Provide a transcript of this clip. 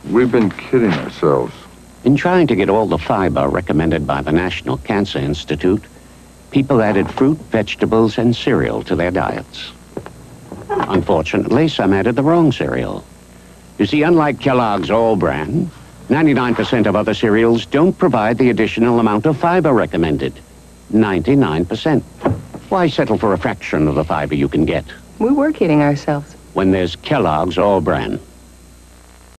We've been kidding ourselves. In trying to get all the fiber recommended by the National Cancer Institute, people added fruit, vegetables, and cereal to their diets. Unfortunately, some added the wrong cereal. You see, unlike Kellogg's or Bran, 99% of other cereals don't provide the additional amount of fiber recommended. 99%. Why settle for a fraction of the fiber you can get? We were kidding ourselves. When there's Kellogg's or Bran.